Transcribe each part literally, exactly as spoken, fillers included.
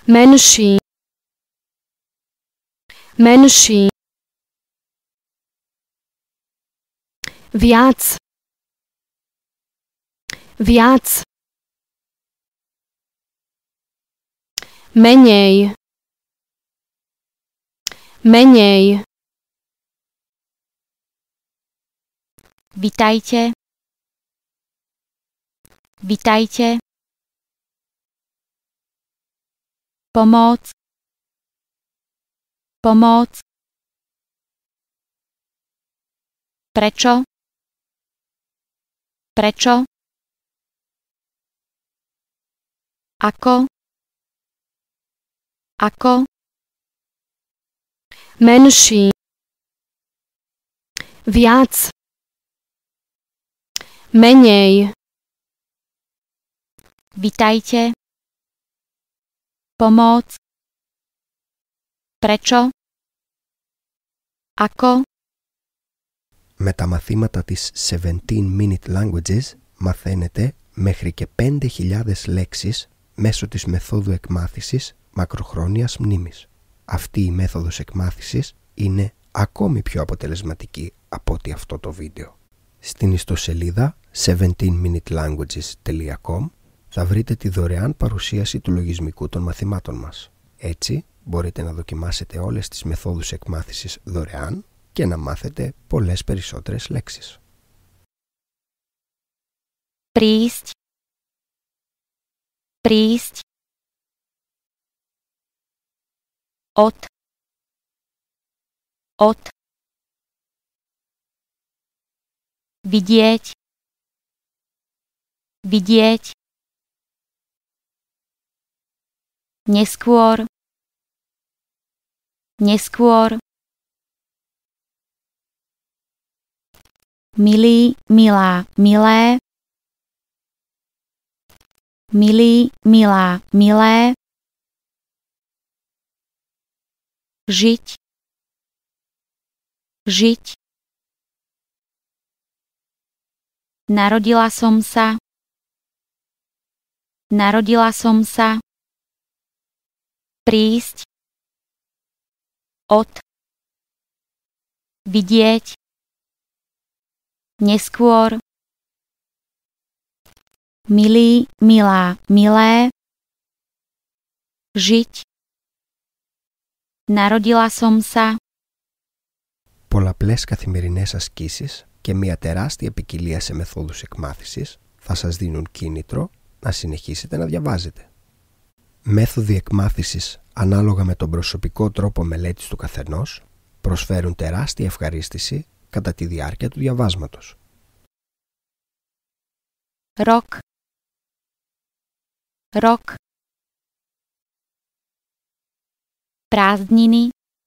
menší, menší, viac, viac, menej, menej. Vitajte, vitajte. Pomôcť, pomôcť. Prečo, prečo. Ako, ako. Menší, viac, menej. Vitajte, pomôcť. Prečo, ako. Με τα μαθήματα της seventeen minute languages μαθαίνετε μέχρι και πέντε χιλιάδες λέξεις μέσω της μεθόδου εκμάθησης μακροχρόνιας μνήμης. Αυτή η μέθοδος εκμάθησης είναι ακόμη πιο αποτελεσματική από ό,τι αυτό το βίντεο. Στην ιστοσελίδα seventeen minute languages dot com θα βρείτε τη δωρεάν παρουσίαση του λογισμικού των μαθημάτων μας. Έτσι μπορείτε να δοκιμάσετε όλες τις μεθόδους εκμάθησης δωρεάν και να μάθετε πολλές περισσότερες λέξεις. Prísť, prísť. Od, od. Vidieť, vidieť. Neskôr, neskôr. Milý, milá, milé. Milý, milá, milé. Žiť, žiť. Narodila som sa, narodila som sa. Prísť, od, vidieť, neskôr. Milý, milá, milé. Žiť. Narodila som sa. Πολλαπλές καθημερινές ασκήσεις και μια τεράστια ποικιλία σε μεθόδους εκμάθησης θα σας δίνουν κίνητρο να συνεχίσετε να διαβάζετε. Μέθοδοι εκμάθησης ανάλογα με τον προσωπικό τρόπο μελέτης του καθενός προσφέρουν τεράστια ευχαρίστηση κατά τη διάρκεια του διαβάσματος. Ροκ, ροκ. Prázdniny,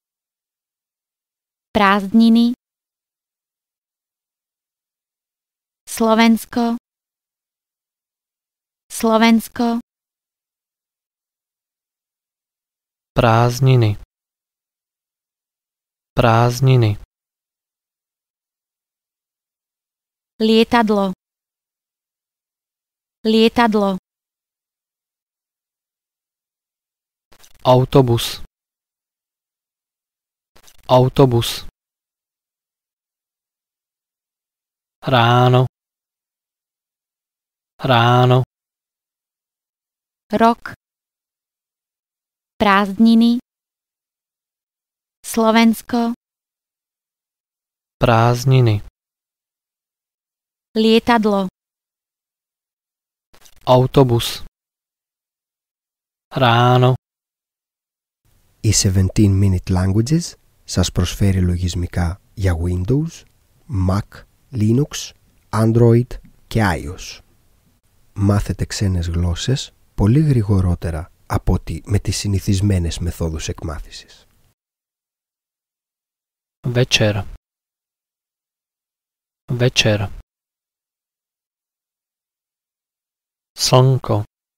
prázdniny. Slovensko, Slovensko. Prázdniny, prázdniny. Lietadlo, lietadlo. Autobus, autobus. Ráno, ráno. Rok, prázdniny. Slovensko, prázdniny. Lietadlo, Autobus, ráno. Οι seventeen minute languages σας προσφέρει λογισμικά για Windows, Mac, Linux, Android και iOS. Μάθετε ξένες γλώσσες πολύ γρηγορότερα από ότι με τις συνηθισμένες μεθόδους εκμάθησης. Večer, večer. Slnko,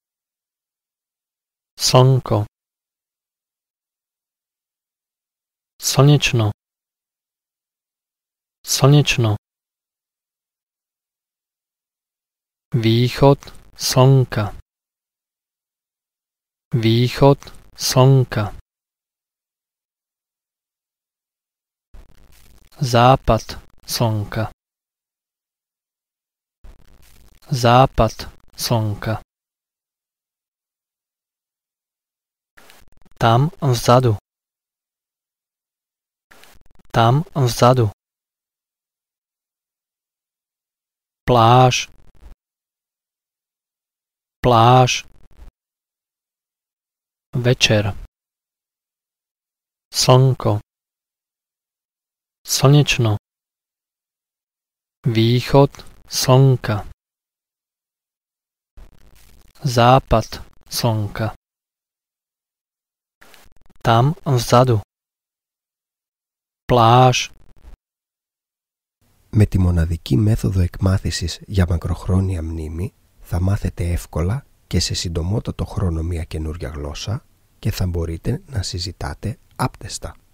slnko. Slnečno, slnečno. Východ slnka, východ Slnka. Západ slnka. Západ slnka. Tam vzadu. Tam vzadu. Pláž. Pláž. Večer. Slnko. Slnečno. Východ slnka. Západ slnka. Tam vzadu. Πλάζ. Με τη μοναδική μέθοδο εκμάθησης για μακροχρόνια μνήμη θα μάθετε εύκολα και σε συντομότατο χρόνο μια καινούρια γλώσσα και θα μπορείτε να συζητάτε άπτεστα.